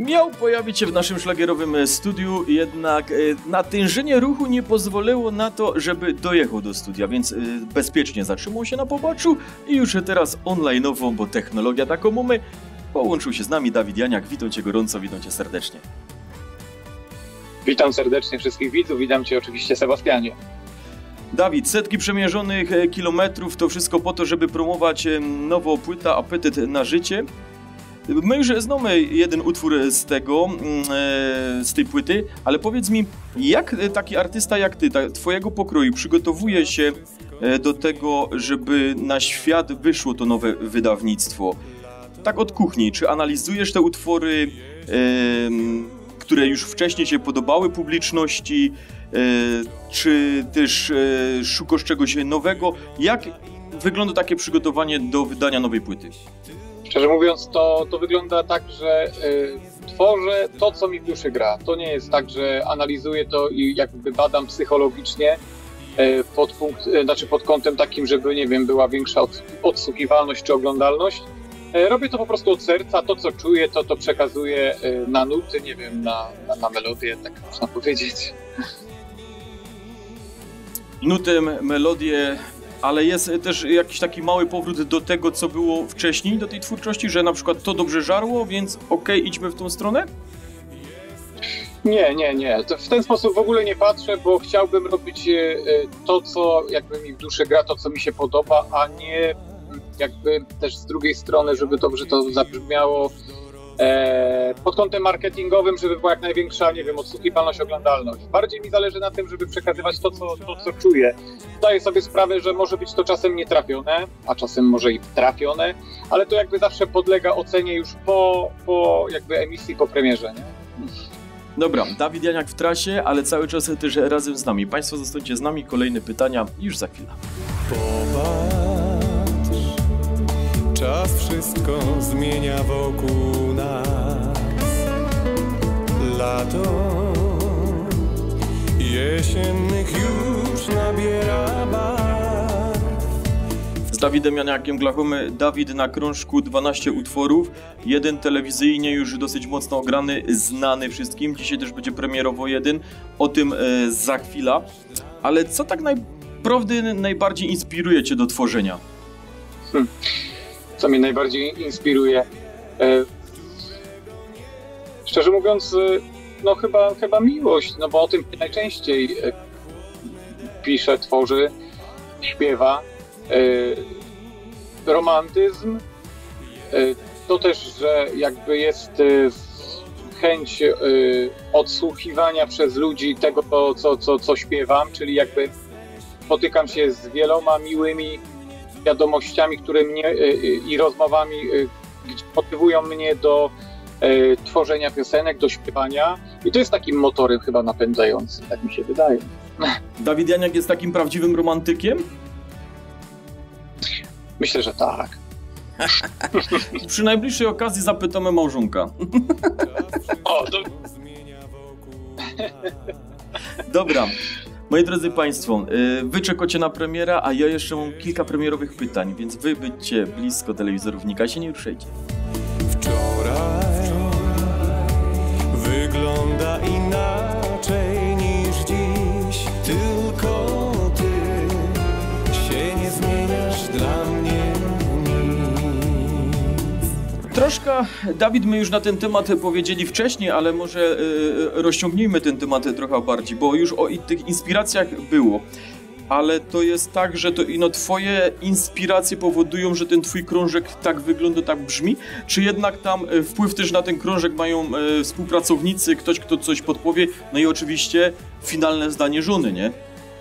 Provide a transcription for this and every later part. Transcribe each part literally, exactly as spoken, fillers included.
miał pojawić się w naszym szlagierowym studiu, jednak natężenie ruchu nie pozwoliło na to, żeby dojechał do studia, więc bezpiecznie zatrzymał się na poboczu i już teraz online'owo, bo technologia taką mamy, połączył się z nami Dawid Janiak. Witam Cię gorąco, witam Cię serdecznie. Witam serdecznie wszystkich widzów, witam Cię oczywiście, Sebastianie. Dawid, setki przemierzonych kilometrów, to wszystko po to, żeby promować nową płytę Apetyt na życie. My już znamy jeden utwór z tego, z tej płyty, ale powiedz mi, jak taki artysta jak ty, twojego pokroju, przygotowuje się do tego, żeby na świat wyszło to nowe wydawnictwo? Tak od kuchni, czy analizujesz te utwory, które już wcześniej się podobały publiczności, czy też szukasz czegoś nowego? Jak wygląda takie przygotowanie do wydania nowej płyty? Szczerze mówiąc, to, to wygląda tak, że y, tworzę to, co mi w duszy gra. To nie jest tak, że analizuję to i jakby badam psychologicznie y, pod, punkt, y, znaczy pod kątem takim, żeby, nie wiem, była większa od, odsłuchiwalność czy oglądalność. Y, robię to po prostu od serca, to co czuję, to to przekazuję y, na nuty, nie wiem, na, na, na melodię, tak można powiedzieć. Nuty, melodię. Ale jest też jakiś taki mały powrót do tego, co było wcześniej, do tej twórczości, że na przykład to dobrze żarło, więc okej, okay, idźmy w tą stronę? Nie, nie, nie. To w ten sposób w ogóle nie patrzę, bo chciałbym robić to, co jakby mi w duszy gra, to, co mi się podoba, a nie jakby też z drugiej strony, żeby dobrze to zabrzmiało, E, pod kątem marketingowym, żeby była jak największa, nie wiem, odsłuchiwalność, oglądalność. Bardziej mi zależy na tym, żeby przekazywać to, co, to, co czuję. Zdaję sobie sprawę, że może być to czasem nietrafione, a czasem może i trafione, ale to jakby zawsze podlega ocenie już po, po jakby emisji, po premierze, nie? Dobra, Dawid Janiak w trasie, ale cały czas też razem z nami. Państwo zostańcie z nami, kolejne pytania już za chwilę. Czas wszystko zmienia wokół nas. Lato jesiennych już nabiera barw. Z Dawidem Janiakiem Glachomy. Dawid na krążku dwanaście utworów. Jeden telewizyjnie już dosyć mocno ograny, znany wszystkim. Dzisiaj też będzie premierowo jeden. O tym e, za chwilę. Ale co tak naprawdę najbardziej inspiruje Cię do tworzenia? Hmm. Co mnie najbardziej inspiruje. E, szczerze mówiąc, no chyba, chyba miłość, no bo o tym najczęściej e, pisze, tworzy, śpiewa. E, romantyzm, e, to też, że jakby jest e, chęć e, odsłuchiwania przez ludzi tego, co, co, co śpiewam, czyli jakby spotykam się z wieloma miłymi wiadomościami, które mnie i rozmowami motywują mnie do tworzenia piosenek, do śpiewania i to jest takim motorem chyba napędzającym, tak mi się wydaje. Dawid Janiak jest takim prawdziwym romantykiem? Myślę, że tak. Przy najbliższej okazji zapytamy małżonka. O, to... Dobra. Moi drodzy Państwo, wy czekacie na premiera, a ja jeszcze mam kilka premierowych pytań, więc wy bycie blisko telewizorów, nikaj się nie ruszajcie. Wczoraj wygląda inaczej niż dziś, tylko ty się nie zmieniasz dla mnie nic. Troszkę, Dawid, my już na ten temat powiedzieli wcześniej, ale może yy, rozciągnijmy ten temat trochę bardziej, bo już o tych inspiracjach było. Ale to jest tak, że to ino twoje inspiracje powodują, że ten twój krążek tak wygląda, tak brzmi? Czy jednak tam wpływ też na ten krążek mają yy, współpracownicy, ktoś, kto coś podpowie, no i oczywiście finalne zdanie żony, nie?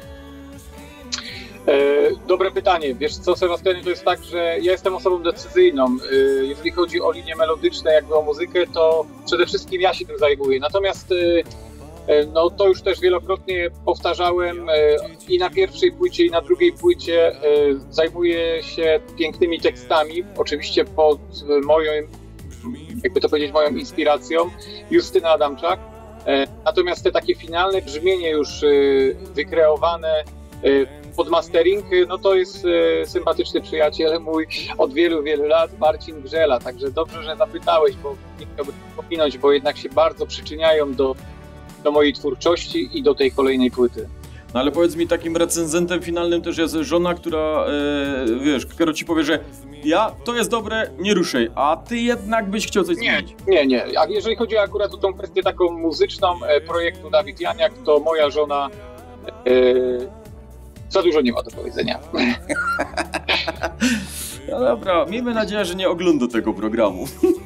Dobre pytanie. Wiesz co, Sebastianie, to jest tak, że ja jestem osobą decyzyjną. Jeżeli chodzi o linie melodyczne, jakby o muzykę, to przede wszystkim ja się tym zajmuję. Natomiast no, to już też wielokrotnie powtarzałem i na pierwszej płycie, i na drugiej płycie zajmuję się pięknymi tekstami, oczywiście pod moją, jakby to powiedzieć, moją inspiracją, Justyna Adamczak. Natomiast te takie finalne brzmienie już wykreowane pod mastering, no to jest e, sympatyczny przyjaciel mój od wielu, wielu lat, Marcin Grzela, także dobrze, że zapytałeś, bo nie chciałbym pominąć, bo jednak się bardzo przyczyniają do, do mojej twórczości i do tej kolejnej płyty. No ale powiedz mi, takim recenzentem finalnym też jest żona, która, e, wiesz, która ci powie, że ja, to jest dobre, nie ruszaj, a ty jednak byś chciał coś Nie, zmienić. nie, nie. A jeżeli chodzi akurat o tą kwestię taką muzyczną e, projektu Dawid Janiak, to moja żona e, za dużo nie ma do powiedzenia. No dobra, miejmy nadzieję, że nie ogląda tego programu.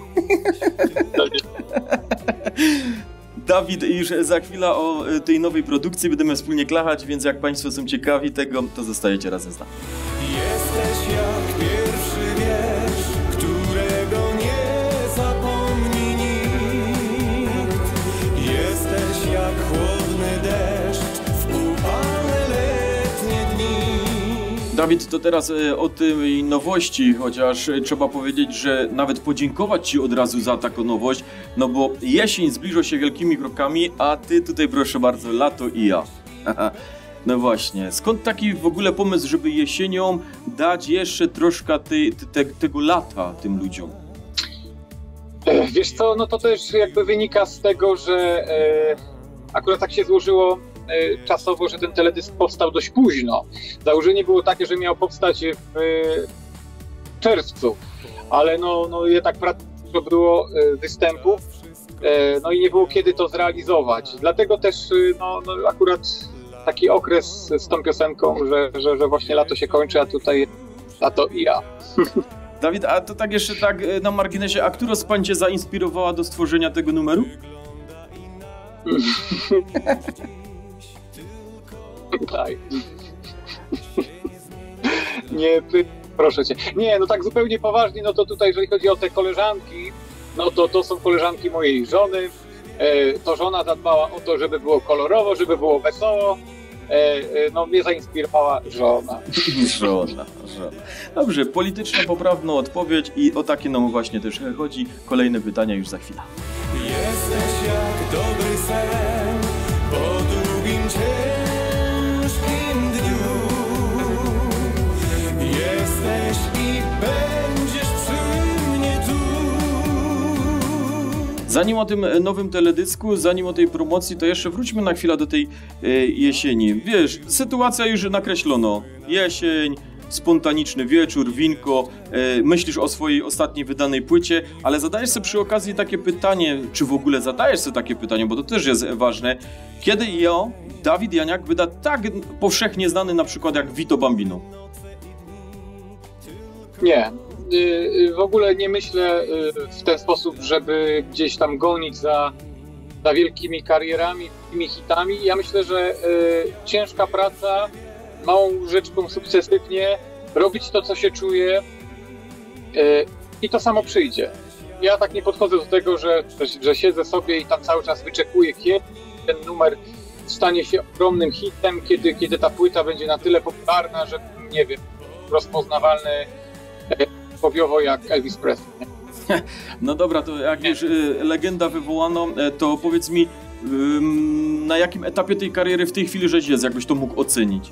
Dawid, już za chwilę o tej nowej produkcji będziemy wspólnie klachać, więc jak Państwo są ciekawi tego, to zostajecie razem z nami. Jesteś jak pierwszy wiersz, którego nie zapomni nikt. Jesteś jak chłodny deszcz w upalne letnie dni. Dawid, to teraz o tej nowości, chociaż trzeba powiedzieć, że nawet podziękować Ci od razu za taką nowość, no bo jesień zbliża się wielkimi krokami, a Ty tutaj proszę bardzo, lato i ja. No właśnie, skąd taki w ogóle pomysł, żeby jesienią dać jeszcze troszkę tej, te, tego lata tym ludziom? Wiesz co, no to też jakby wynika z tego, że e, akurat tak się złożyło e, czasowo, że ten teledysk powstał dość późno. Założenie było takie, że miał powstać w e, czerwcu, ale no, no jednak dużo było e, występów, e, no i nie było kiedy to zrealizować. Dlatego też e, no, no akurat taki okres z tą piosenką, że, że, że właśnie lato się kończy, a tutaj lato i ja. Dawid, a to tak jeszcze tak na marginesie, a która z pań Cię zainspirowała do stworzenia tego numeru? Daj. Nie, proszę Cię. Nie, no tak zupełnie poważnie, no to tutaj jeżeli chodzi o te koleżanki, no to to są koleżanki mojej żony. E, to żona zadbała o to, żeby było kolorowo, żeby było wesoło. E, e, no mnie zainspirowała żona. Żona, żona. Dobrze, polityczna, poprawna odpowiedź i o takie nam właśnie też chodzi. Kolejne pytania już za chwilę. Jesteś jak dobry sen po długim, ciężkim dniu. Jesteś i będziesz przy mnie tu. Zanim o tym nowym teledysku, zanim o tej promocji, to jeszcze wróćmy na chwilę do tej e, jesieni. Wiesz, sytuacja już nakreślono. Jesień, spontaniczny wieczór, winko, e, myślisz o swojej ostatniej wydanej płycie, ale zadajesz sobie przy okazji takie pytanie, czy w ogóle zadajesz sobie takie pytanie, bo to też jest ważne. Kiedy ja, Dawid Janiak, wyda tak powszechnie znany na przykład jak Vito Bambino? Nie. W ogóle nie myślę w ten sposób, żeby gdzieś tam gonić za, za wielkimi karierami, wielkimi hitami. Ja myślę, że ciężka praca, małą rzeczką sukcesywnie, robić to, co się czuje i to samo przyjdzie. Ja tak nie podchodzę do tego, że, że siedzę sobie i tam cały czas wyczekuję, kiedy ten numer stanie się ogromnym hitem, kiedy, kiedy ta płyta będzie na tyle popularna, że, nie wiem, rozpoznawalny powiowo jak Elvis Presley. No dobra, to jak już y, legenda wywołano, to powiedz mi, y, na jakim etapie tej kariery w tej chwili żeś jest, jakbyś to mógł ocenić?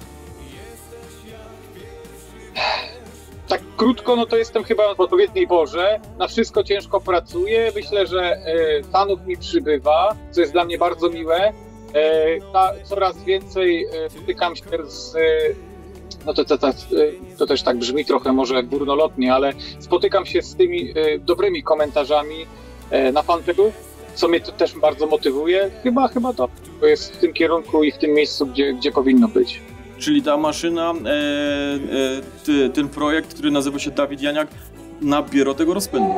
Tak krótko, no to jestem chyba w odpowiedniej porze. Na wszystko ciężko pracuję. Myślę, że y, fanów mi przybywa, co jest dla mnie bardzo miłe. Y, ta, coraz więcej y, stykam się z... Y, No to, to, to, to też tak brzmi trochę może górnolotnie, ale spotykam się z tymi y, dobrymi komentarzami y, na fanpage'u, co mnie to też bardzo motywuje. Chyba, chyba to, to jest w tym kierunku i w tym miejscu, gdzie, gdzie powinno być. Czyli ta maszyna, e, e, ty, ten projekt, który nazywa się Dawid Janiak, nabiera tego rozpędu.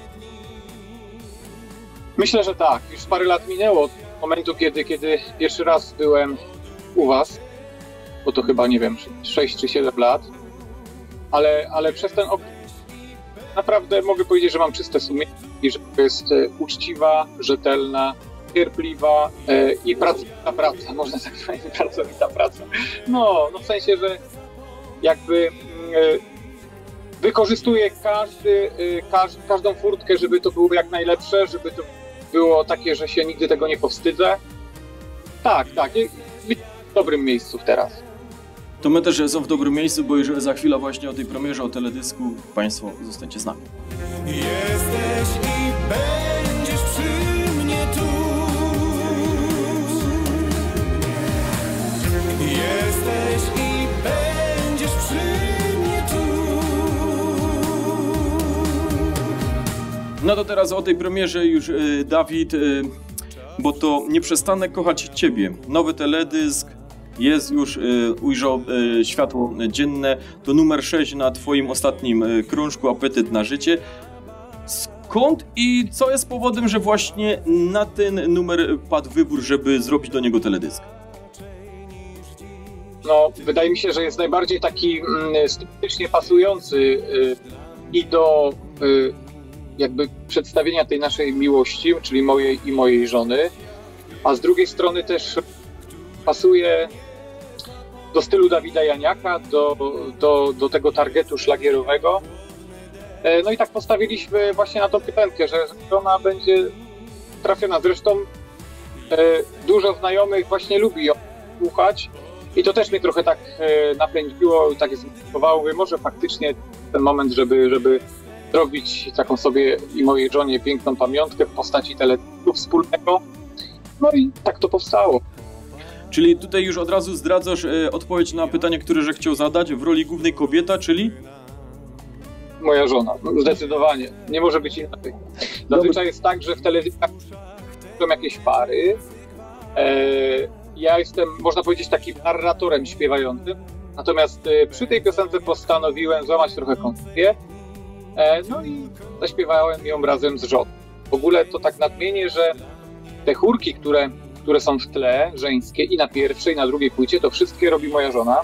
Myślę, że tak. Już parę lat minęło od momentu, kiedy, kiedy pierwszy raz byłem u was, bo to chyba, nie wiem, sześć czy siedem lat, ale, ale przez ten okres naprawdę mogę powiedzieć, że mam czyste sumienie i że to jest uczciwa, rzetelna, cierpliwa e, i pracowita praca, można tak powiedzieć, pracowita praca. No, no w sensie, że jakby e, wykorzystuję każdy, e, każ, każdą furtkę, żeby to było jak najlepsze, żeby to było takie, że się nigdy tego nie powstydzę. Tak, tak, w dobrym miejscu teraz. To my też są w dobrym miejscu, bo już za chwilę właśnie o tej premierze, o teledysku. Państwo zostańcie z nami. Jesteś i będziesz przy mnie tu. Jesteś i będziesz przy mnie tu. No to teraz o tej premierze już y, Dawid, y, bo to Nie przestanę kochać Ciebie. Nowy teledysk jest już, y, ujrzał y, światło dzienne. To numer sześć na Twoim ostatnim y, krążku Apetyt na życie. Skąd i co jest powodem, że właśnie na ten numer padł wybór, żeby zrobić do niego teledysk? No, wydaje mi się, że jest najbardziej taki mm, stylistycznie pasujący y, i do y, jakby przedstawienia tej naszej miłości, czyli mojej i mojej żony, a z drugiej strony też pasuje do stylu Dawida Janiaka, do, do, do tego targetu szlagierowego. E, no i tak postawiliśmy właśnie na tą piosenkę, że ona będzie trafiona. Zresztą e, dużo znajomych właśnie lubi ją słuchać i to też mnie trochę tak e, napędziło, tak zmotywowało. Mówię, może faktycznie ten moment, żeby, żeby zrobić taką sobie i mojej żonie piękną pamiątkę w postaci teledysku wspólnego. No i tak to powstało. Czyli tutaj już od razu zdradzasz e, odpowiedź na pytanie, które że chciał zadać. W roli głównej kobieta, czyli? Moja żona, zdecydowanie. Nie może być inaczej. Zazwyczaj jest tak, że w telewizjach są jakieś pary. E, ja jestem, można powiedzieć, takim narratorem śpiewającym. Natomiast e, przy tej piosence postanowiłem złamać trochę konwencję. E, no i zaśpiewałem ją razem z żoną. W ogóle to tak nadmienię, że te chórki, które, które są w tle, żeńskie i na pierwszej, i na drugiej płycie, to wszystkie robi moja żona.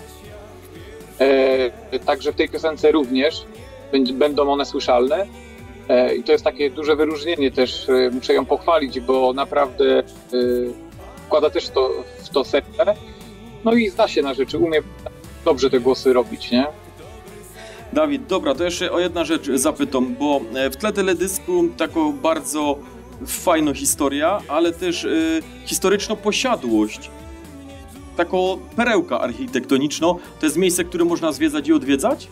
E, także w tej piosence również będą one słyszalne. E, I to jest takie duże wyróżnienie też, e, muszę ją pochwalić, bo naprawdę e, wkłada też to, w to serce. No i zna się na rzeczy, umie dobrze te głosy robić, nie? Dawid, dobra, to jeszcze o jedna rzecz zapytam, bo w tle teledysku taką bardzo fajna historia, ale też y, historyczna posiadłość. Taką perełka architektoniczną. To jest miejsce, które można zwiedzać i odwiedzać?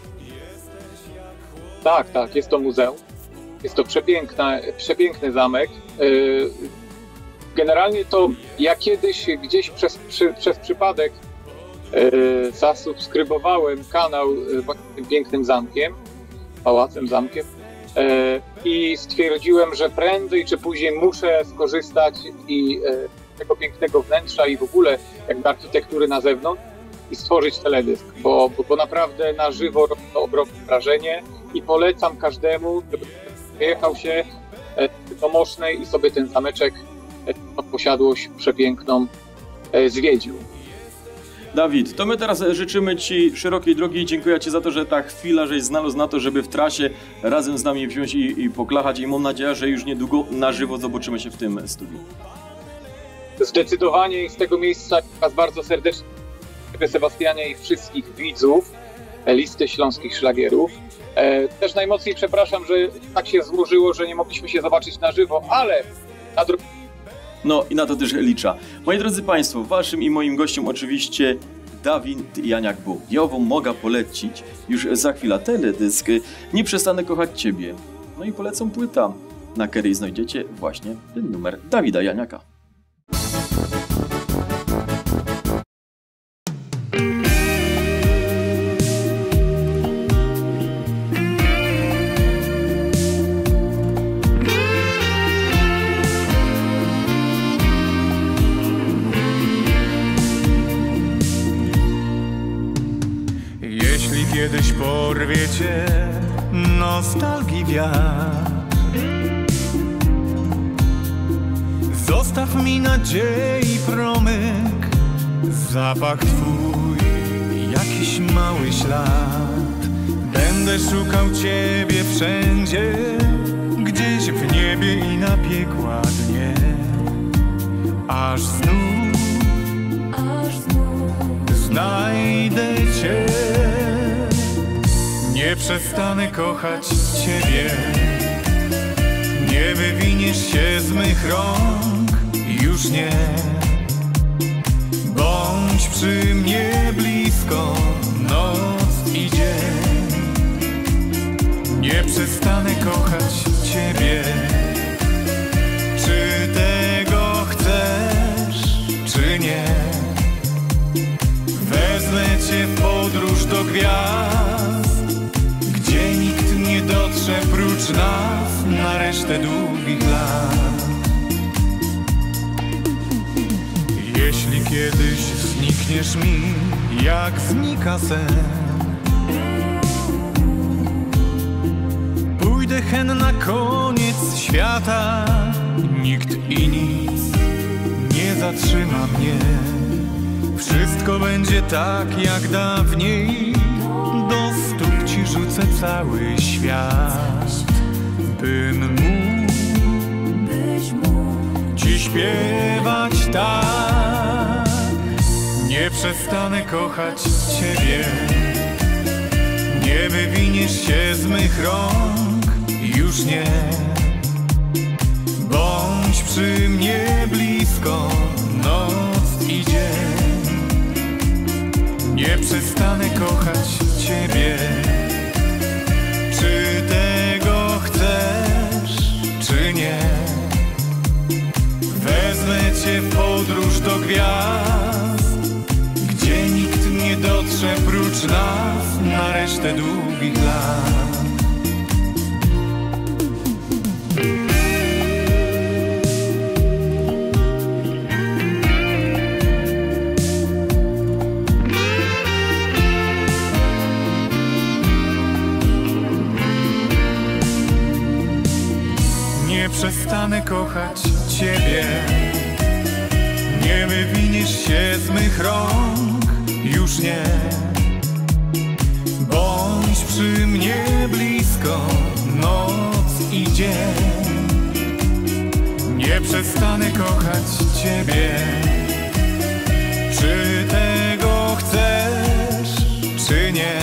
Tak, tak, jest to muzeum. Jest to przepiękna, przepiękny zamek. Yy, generalnie to ja kiedyś gdzieś przez, przy, przez przypadek yy, zasubskrybowałem kanał yy, właśnie tym pięknym zamkiem, pałacem, zamkiem yy, i stwierdziłem, że prędzej czy później muszę skorzystać i yy, tego pięknego wnętrza i w ogóle jakby architektury na zewnątrz i stworzyć teledysk, bo, bo, bo naprawdę na żywo robi to ogromne wrażenie i polecam każdemu, żeby wyjechał się do Mosznej i sobie ten zameczek, tą posiadłość przepiękną zwiedził. Dawid, to my teraz życzymy Ci szerokiej drogi i dziękuję Ci za to, że ta chwila, żeś znalazł na to, żeby w trasie razem z nami wziąć i, i poklachać i mam nadzieję, że już niedługo na żywo zobaczymy się w tym studiu. Zdecydowanie i z tego miejsca Was bardzo serdecznie Sebastianie i wszystkich widzów listy śląskich szlagierów. E, też najmocniej przepraszam, że tak się złożyło, że nie mogliśmy się zobaczyć na żywo, ale na dro- No i na to też liczę. Moi drodzy Państwo, Waszym i moim gościem oczywiście Dawid Janiak był. Ja wam mogę polecić już za chwilę teledysk Nie przestanę kochać Ciebie. No i polecam płyta, na której znajdziecie właśnie ten numer Dawida Janiaka. Kiedyś porwie cię nostalgii wiatr, zostaw mi nadziei promyk, zapach twój, jakiś mały ślad. Będę szukał ciebie wszędzie, gdzieś w niebie i na piekła dnie, aż znów, aż znów znajdę cię. Nie przestanę kochać Ciebie, nie wywiniesz się z mych rąk, już nie. Bądź przy mnie blisko, prócz nas na resztę długich lat. Jeśli kiedyś znikniesz mi, jak znika sen, pójdę hen na koniec świata. Nikt i nic nie zatrzyma mnie. Wszystko będzie tak jak dawniej. Do stóp ci rzucę cały świat, bym mógł ci śpiewać tak. Nie przestanę kochać ciebie, nie wywiniesz się z mych rąk, już nie. Bądź przy mnie blisko, noc i dzień. Nie przestanę kochać ciebie. Czy tego chcesz, czy nie? Wezmę cię w podróż do gwiazd, gdzie nikt nie dotrze prócz nas na resztę długich lat. Nie przestanę kochać ciebie, nie wywiniesz się z mych rąk, już nie. Bądź przy mnie blisko, noc i dzień. Nie przestanę kochać ciebie. Czy tego chcesz, czy nie?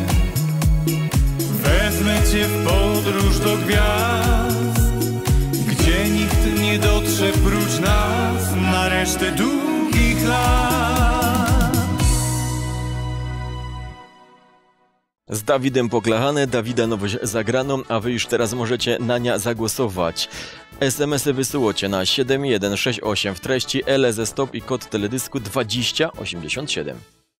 Wezmę cię w podróż do gwiazd, gdzie nikt nie dotrze prócz nas na resztę długich lat. Z Dawidem Poklachane, Dawida nowość zagraną, a wy już teraz możecie na nią zagłosować. es em esy wysyłocie na siedem jeden sześć osiem w treści L E ze stop i kod teledysku dwadzieścia osiemdziesiąt siedem.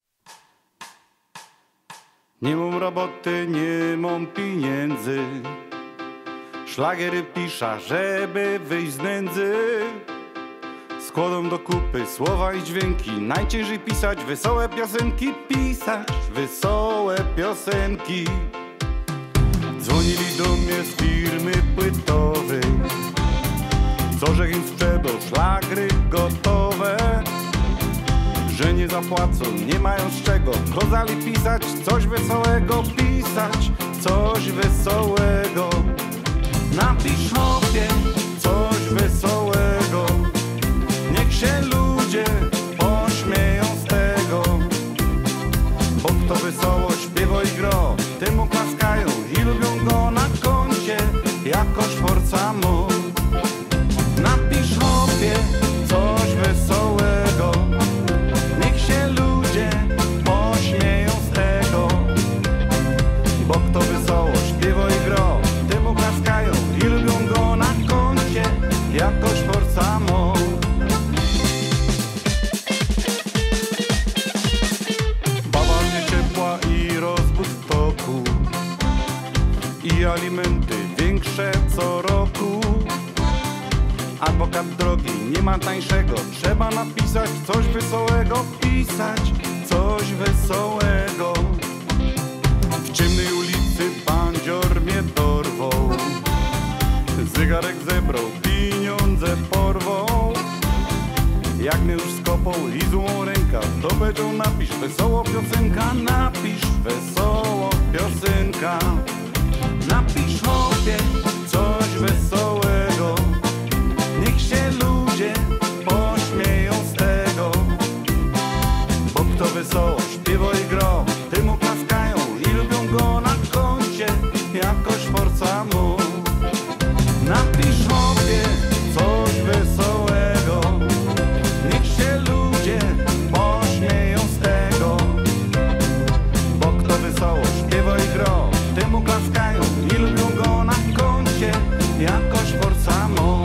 Nie mam roboty, nie mam pieniędzy. Szlagiery piszę, żeby wyjść z nędzy. Składam do kupy słowa i dźwięki. Najciężej pisać wesołe piosenki. Pisać wesołe piosenki. Dzwonili do mnie z firmy płytowej, co że im sprzedał szlagry gotowe. Że nie zapłacą, nie mają z czego. Kazali pisać coś wesołego. Pisać coś wesołego. Napisz chłopie coś wesołego. Niech się ludzie pośmieją z tego. Bo kto wesoło śpiewa i gro, temu klaskają i lubią go na koncie jakoś forca mu. Napisz chłopie coś wesołego. Niech się ludzie pośmieją z tego. Bo kto wesoło śpiewa i gro, temu klaskają i lubią go na koncie jakoś forca mu. Baba mnie ciepła i rozwód w toku, i alimenty większe co roku. Adwokat drogi, nie ma tańszego. Trzeba napisać coś wesołego. Pisać coś wesołego. W ciemnej ulicy bandzior mnie dorwał. Zegarek zebrał, pieniądze porwał. Jak mnie już skopał i złą ręka, to powiedział napisz wesoło piosenka. Napisz wesoło piosenka. Napisz chłopie coś wesołego. Niech się ludzie pośmieją z tego. Bo kto wesoło śpiewa i gro, temu klaskają i lubią go na koncie jakoś forca mu. Napisz chłopie coś wesołego. Niech się ludzie pośmieją z tego. Bo kto wesoło śpiewa i gro, temu klaskają i lubią go na koncie jakoś forca mu.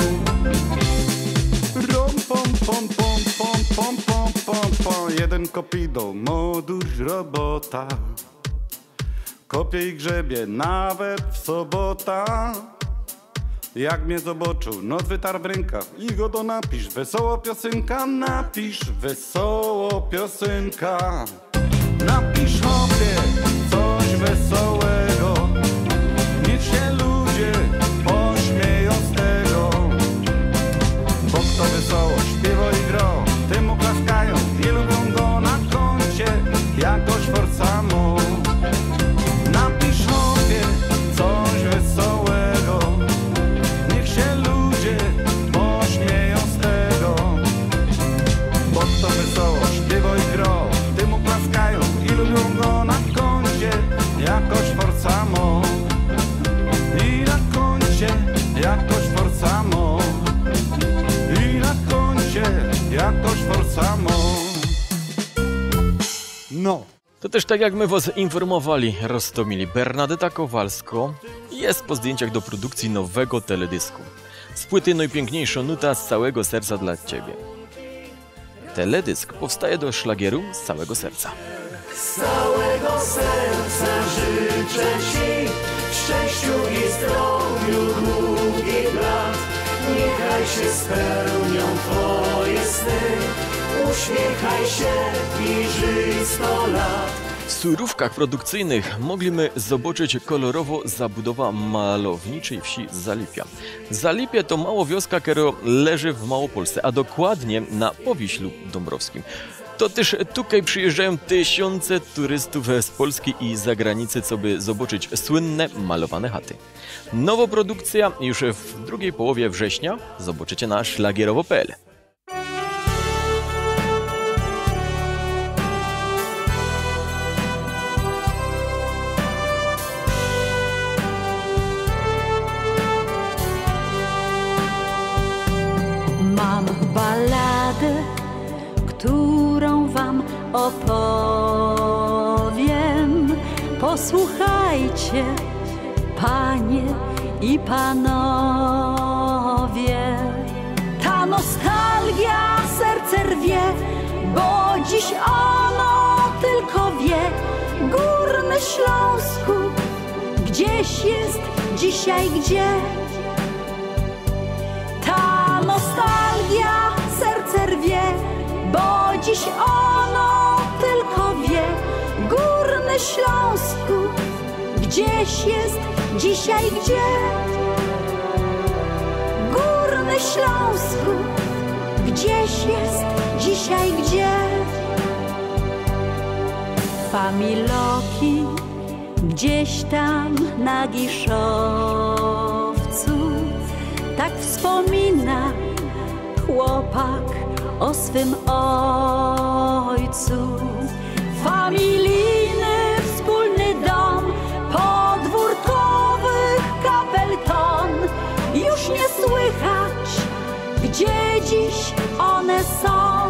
Rom pom pom pom pom pom pom pom pom. Jeden kopido, modusz robota. Kopie i grzebie nawet w sobota. Jak mnie zobaczył, noc wytarł w rękach i go to napisz. Wesoło piosenka, napisz, wesoło piosenka. Napisz hopie coś wesołego, niech się ludzie pośmieją z tego. Bo kto wesoło śpiewa i gro, tym oklaskają i lubią go na koncie jakoś forsamo. Napisz hopie coś wesołego, niech się ludzie pośmieją z tego. Bo kto wesoło śpiewa i gro, tym oklaskają i lubią go na koncie jakoś forsamo. I na koncie jakoś forsamo. I na koncie jakoś forsamo. No. To też tak jak my was informowali, Roztomili, Bernadetta Kowalsko jest po zdjęciach do produkcji nowego teledysku. Z płyty Najpiękniejsza nuta z całego serca dla ciebie. Teledysk powstaje do szlagieru z całego serca. Z całego serca życzę ci szczęściu i zdrowiu długich lat. Niechaj się spełnią twoje sny, uśmiechaj się i żyj sto lat. W surówkach produkcyjnych mogliśmy zobaczyć kolorowo zabudowa malowniczej wsi Zalipia. Zalipie to mała wioska, która leży w Małopolsce, a dokładnie na Powiślu Dąbrowskim. To też tutaj przyjeżdżają tysiące turystów z Polski i zagranicy, co by zobaczyć słynne malowane chaty. Nowa produkcja już w drugiej połowie września zobaczycie na szlagierowo kropka p l. Mam balladę, którą wam opowiem. Posłuchajcie, panie i panowie. Ta nostalgia serce rwie, bo dziś ono tylko wie. Górny Śląsku gdzieś jest dzisiaj gdzie. Ta nostalgia serce rwie, bo dziś ono tylko wie. Górny Śląsku gdzieś jest dzisiaj gdzie. Górny Śląsku gdzieś jest dzisiaj gdzie. Familoki gdzieś tam na Giszowcu, tak wspomina chłopak o swym ojcu. Familijny wspólny dom, podwórkowych kapelton. Już nie słychać, gdzie dziś one są.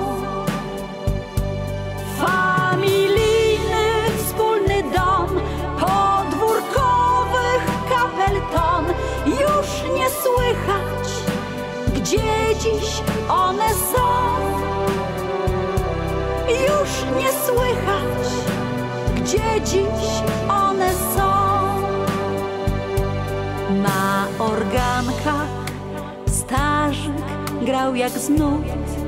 Familijny wspólny dom, podwórkowych kapelton. Już nie słychać, gdzie dziś one są. Już nie słychać, gdzie dziś one są. Na organkach starzyk grał jak z nut.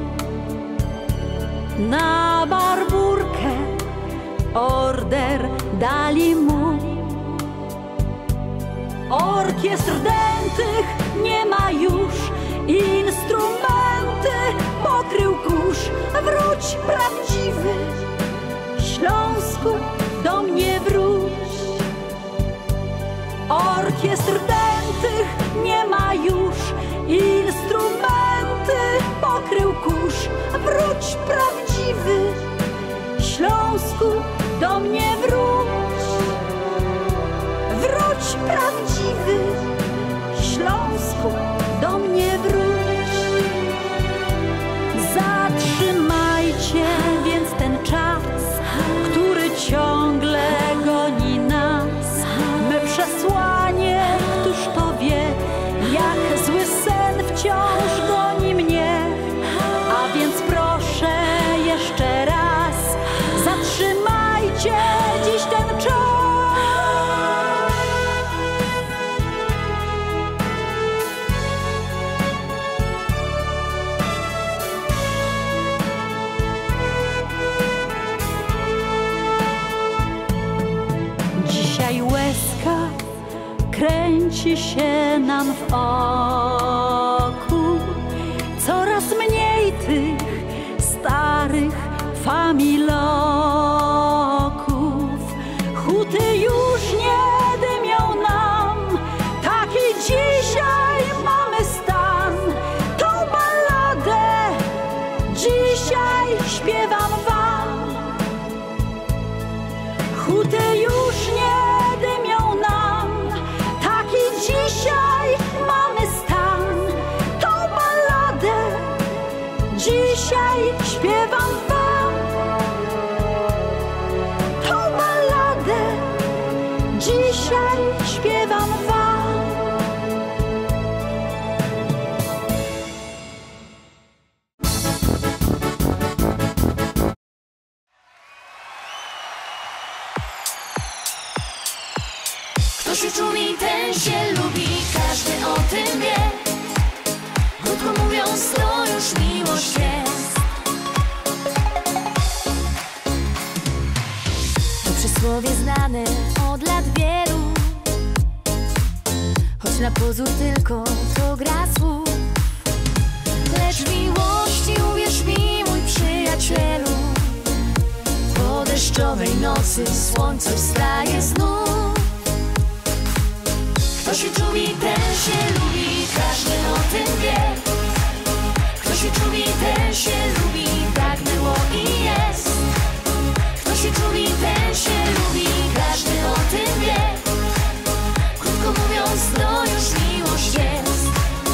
Na barburkę order dali mu. Orkiestr dętych nie ma już, instrumenty pokrył kurz. Wróć prawdziwy Śląsku, do mnie wróć. Orkiestr dętych nie ma już, instrumenty pokrył kurz. Wróć prawdziwy Śląsku, do mnie wróć. Wróć prawdziwy Śląsku, do mnie wróć. Zatrzymajcie więc ten czas, który ciągle goni nas. Me przesłanie, któż to wie, jak zły sen wciąż goni mnie. A więc proszę jeszcze raz, zatrzymajcie kręci się nam w oku. Coraz mniej tych starych familoków. Huty już nie dymią nam, taki dzisiaj mamy stan. Tą balladę dzisiaj śpiewam wam. Huty już nie dymią nam, taki dzisiaj mamy stan. Tą balladę dzisiaj śpiewam wam. Tą balladę dzisiaj śpiewam wam. Kto się czuli, ten się lubi, każdy o tym wie. Krótko mówiąc, to już miłość jest. To przysłowie znane od lat wielu, choć na pozór tylko to gra słów. Lecz w miłości uwierz mi, mój przyjacielu, po deszczowej nocy słońce wstaje znów. Kto się czuli, ten się lubi, każdy o tym wie. Kto się czuli, ten się lubi, tak było i jest. Kto się czuli, ten się lubi, każdy o tym wie. Krótko mówiąc, to już miłość jest.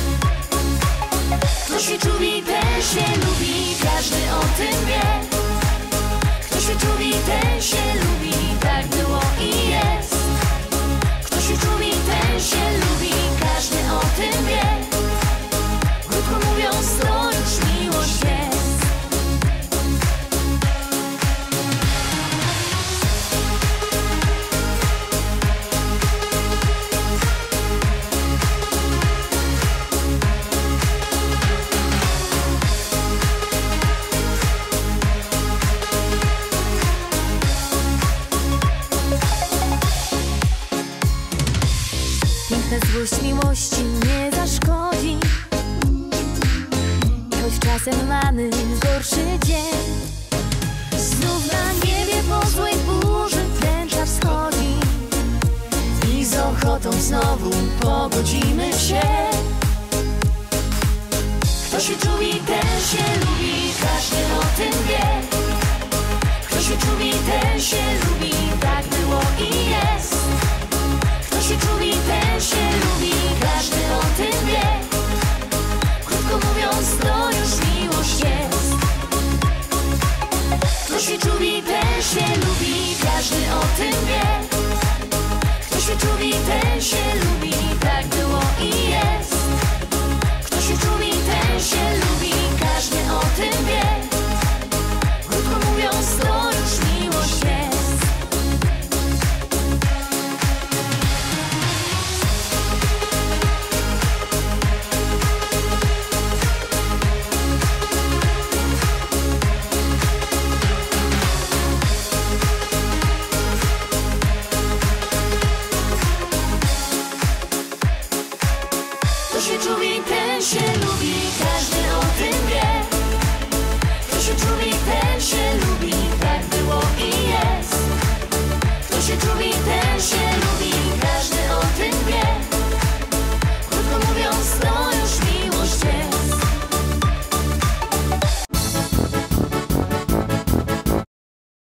Kto się czuli, ten się lubi, każdy o tym wie. Kto się czuli, ten się lubi, tak było i jest. Kto się czuli, ten się lubi, każdy o tym wie. Krótko mówiąc, to już miłość jest. Piękna złość miłości nie zaszkodzi, choć czasem mamy gorszy dzień. Znów na niebie po złej burzy tęcza wschodzi i z ochotą znowu pogodzimy się. Kto się czuli, ten się lubi, każdy o tym wie. Kto się czuli, ten się lubi, tak było i jest. Kto się czuli, ten się lubi, każdy o tym wie. Krótko mówiąc, to już miłość jest. Kto się czuli, ten się lubi, każdy o tym wie. Kto się czuli, ten się lubi, tak było i jest. Kto się czuli, ten się lubi, każdy o tym wie. Krótko mówiąc, to już miłość jest. Kto się czuli, ten się lubi.